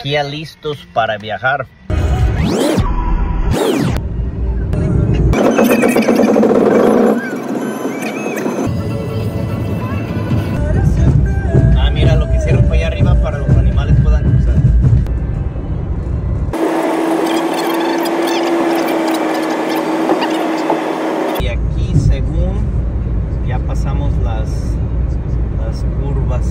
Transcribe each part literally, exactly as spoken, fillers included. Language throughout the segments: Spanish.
aquí ya listos para viajar. Ah, mira lo que hicieron fue allá arriba para los animales puedan cruzar. Y aquí según ya pasamos las, las curvas.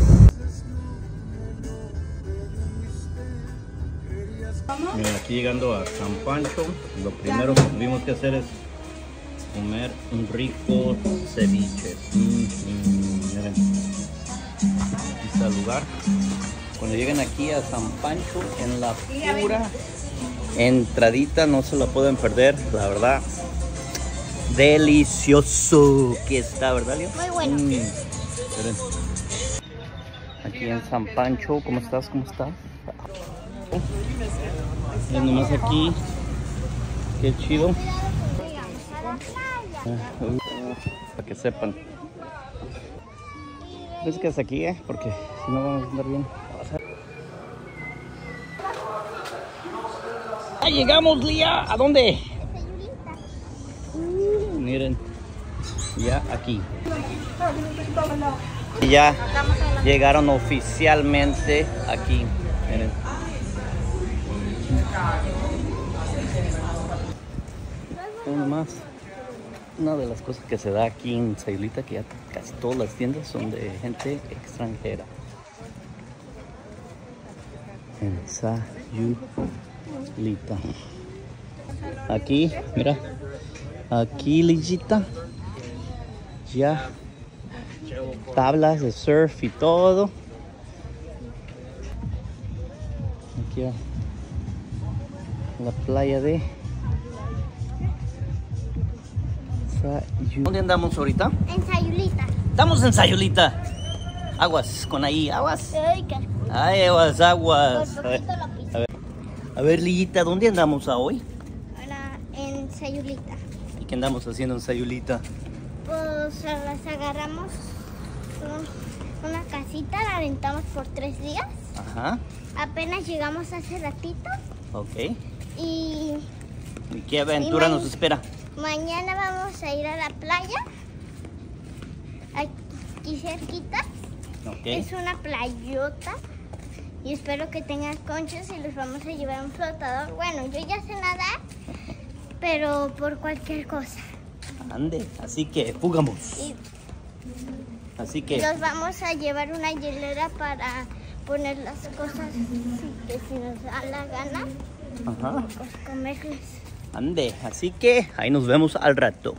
Mira, aquí llegando a San Pancho, lo primero que tuvimos que hacer es comer un rico ceviche. Mm, mm, miren, aquí está el lugar. Cuando lleguen aquí a San Pancho, en la pura entradita, no se la pueden perder, la verdad. Delicioso que está, ¿verdad, Leo? Muy bueno. Mm, miren. Aquí en San Pancho, ¿cómo estás? ¿Cómo estás? Miren nomás aquí, qué chido. Uh, para que sepan. Es que es aquí, eh, porque si no vamos a andar bien. ¡Ah, llegamos, Lía! ¿A dónde? Uh, miren, ya aquí. Y ya llegaron oficialmente aquí. Miren. Uno más. Una de las cosas que se da aquí en Sayulita, que ya casi todas las tiendas son de gente extranjera. En Sayulita. Aquí, mira. Aquí, Lillita. Ya. Tablas de surf y todo. Aquí a la playa de Sayulita. ¿Dónde andamos ahorita? En Sayulita. Estamos en Sayulita. Aguas, con ahí, aguas. Ay, qué- Ay, aguas, aguas. Por A ver, poquito lo piso. a ver, a ver, Lillita, ¿dónde andamos a hoy? Ahora en Sayulita. ¿Y qué andamos haciendo en Sayulita? Pues las agarramos un- una casita, la rentamos por tres días. Ajá, Apenas llegamos hace ratito ok. y ¿Y qué aventura Y ma- nos espera? mañana vamos a ir a la playa. Aquí cerquita. Ok. Es una playota. Y espero que tengan conchas y les vamos a llevar un flotador. Bueno, yo ya sé nadar, pero por cualquier cosa. Ande, así que fugamos. Y Así que, los vamos a llevar una hielera para poner las cosas que si nos da la gana, ajá, pues comerlas. ande, así que ahí nos vemos al rato.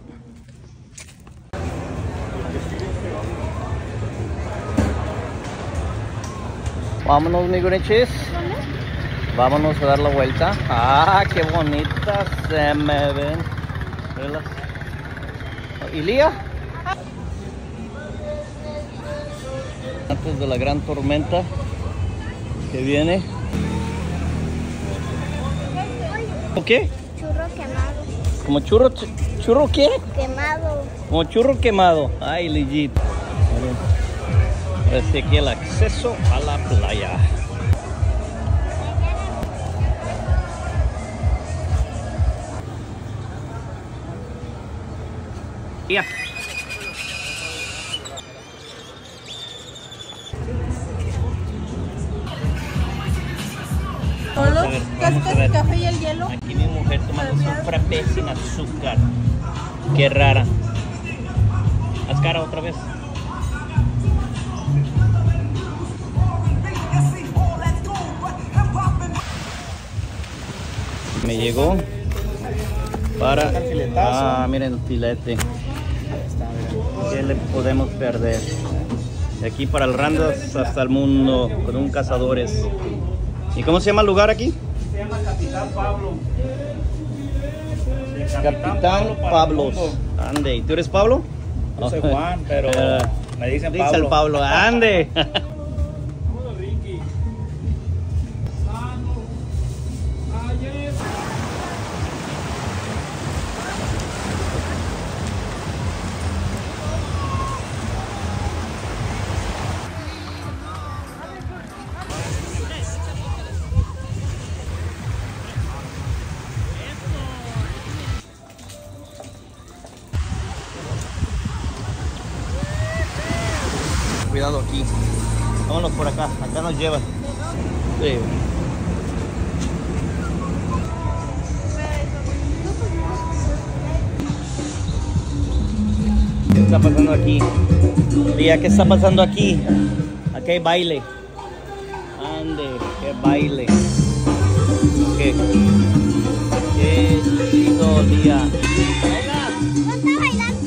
Vámonos, mi gurichis. Vámonos a dar la vuelta. Ah, qué bonitas se me ven. Velas. ¿Y Lía? Antes de la gran tormenta que viene. ¿O qué? Churro quemado. ¿Como churro? ch- ¿Churro qué? Quemado. Como churro quemado. Ay, Lillita. Ahora sí, aquí el acceso a la playa. Ya. Vamos a ver, vamos a ver. El café y el hielo. Aquí mi mujer tomando un frappé sin azúcar. Qué rara. Haz cara otra vez. Me llegó para... Ah, miren el filete. ¿Qué le podemos perder? De aquí para el Randas hasta el mundo con un cazadores. ¿Y cómo se llama el lugar aquí? Se llama Capitán Pablo. Capitán Pablos. Ande, ¿y tú eres Pablo? Yo soy Juan, pero Eh, me dicen Dice Pablo. el Pablo, ande. cuidado aquí. Vámonos por acá, acá nos llevan. Sí. ¿Qué está pasando aquí? Lía, ¿qué está pasando aquí? Aquí hay baile. Ande, qué baile. ¿Qué? Qué chido, Lía. ¡Baila! ¿No está bailando?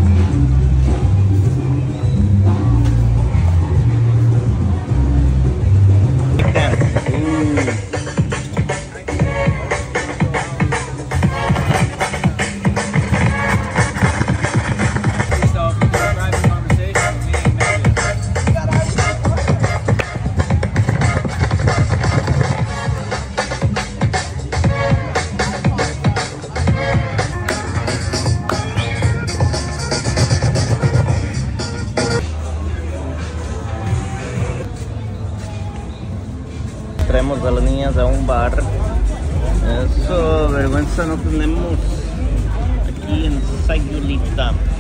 Traemos a las niñas a un bar. Eso, vergüenza no tenemos aquí en Sayulita.